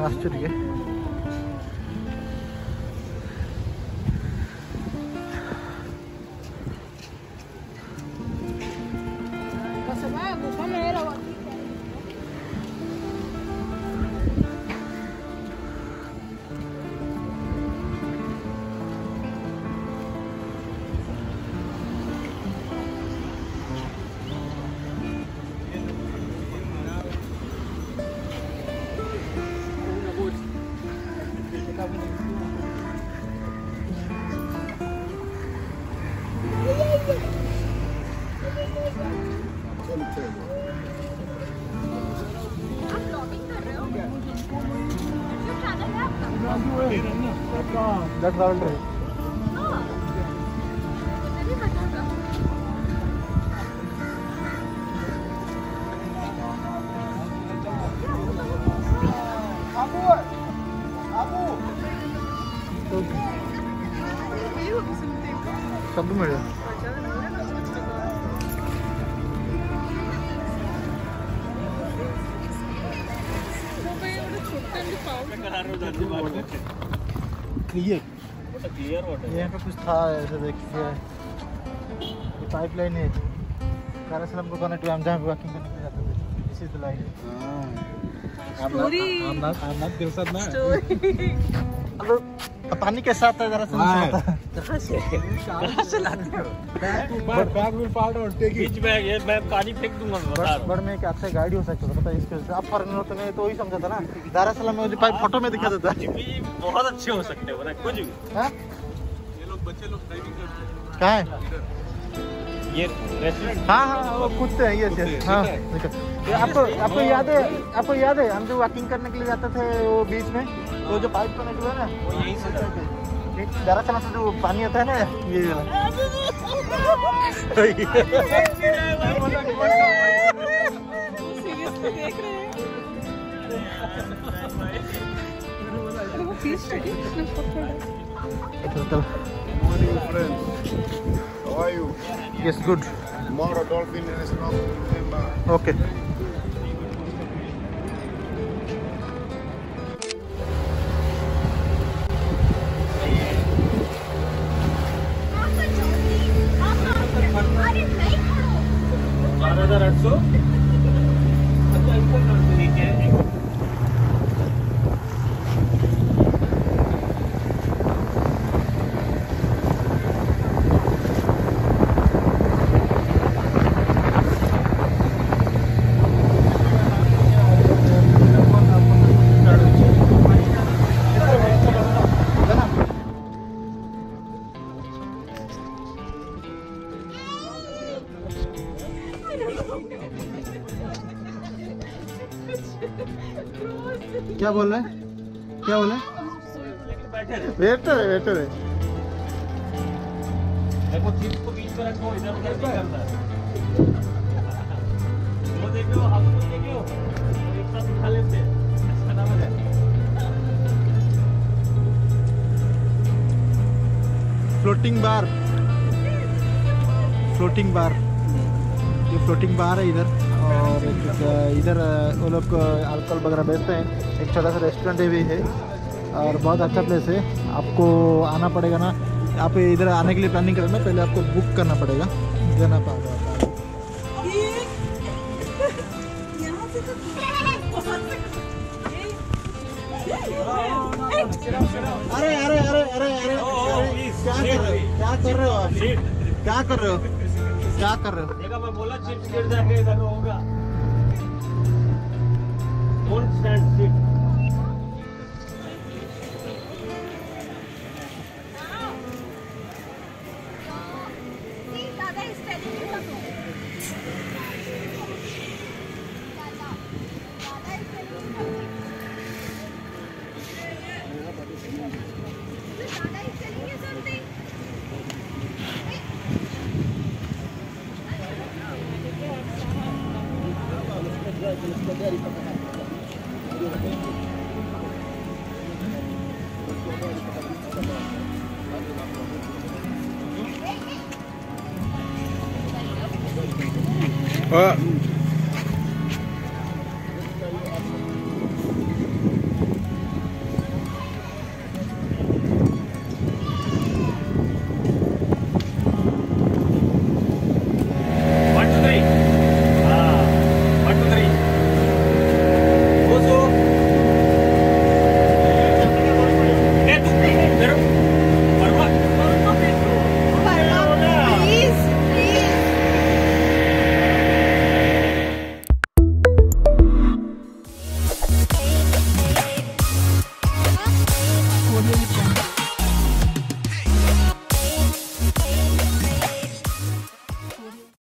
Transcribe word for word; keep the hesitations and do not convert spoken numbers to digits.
आश्चर्य That's all right. सब मिल ये यहाँ पे कुछ था ऐसे देखिए पाइपलाइन है दारुसलाम को कनेक्ट हम जहाँ पे वॉकिंग करने के लिए जाते थे इसी तो लाइन हेलो पानी के साथ है जरा कहाँ से कहाँ से लाते हो bag will fall out take it bag ये मैं पानी फेंक दूंगा बड़ में एक अच्छा गाड़ी हो सकता है पता है इसके वजह से आप फॉरेनर होते नहीं तो वही समझा था ना दारुसलाम में जो पाइप फोटो में दिखा देता है बहुत अच्छे हो सकते हो ना कुछ भी हां ये लोग बच्चे लोग ड्राइविंग करते हैं कहाँ है ये रेस्टोरेंट हाँ हाँ वो कुत्ते हैं ये हाँ आपको आपको याद है आपको याद है हम जो वॉकिंग करने के लिए जाते थे वो बीच में तो जो पाइप कनेक्ट हुआ ना वो यहीं से दारुसलाम से जो पानी आता है ना ये How are you? Yes, good. Tomorrow dolphin and snorkel, remember? Okay. बारह हजार आठ सौ क्या बोल रहे हैं क्या बोल रहे हैं वेटर है वेटर है देखो चिप्स को बीच में रखो इधर उधर नहीं करना वो देखो आप लोग देखो एक साथ उठा लेते हैं अच्छा ना मजा फ्लोटिंग बार फ्लोटिंग बार ये फ्लोटिंग बार है इधर और इधर वो लोग अल्कोहल वगैरह बेचते हैं एक छोटा सा रेस्टोरेंट भी है और बहुत अच्छा प्लेस है आपको आना पड़ेगा ना आप इधर आने के लिए प्लानिंग करें ना पहले आपको बुक करना पड़ेगा देना पड़ेगा अरे अरे अरे अरे अरे क्या कर रहे हो आप क्या कर रहे हो क्या कर रहे हो देखा मैं बोला चिप्स गिर जाएगा इधर होगा डोंट स्टैंड सिट Uh,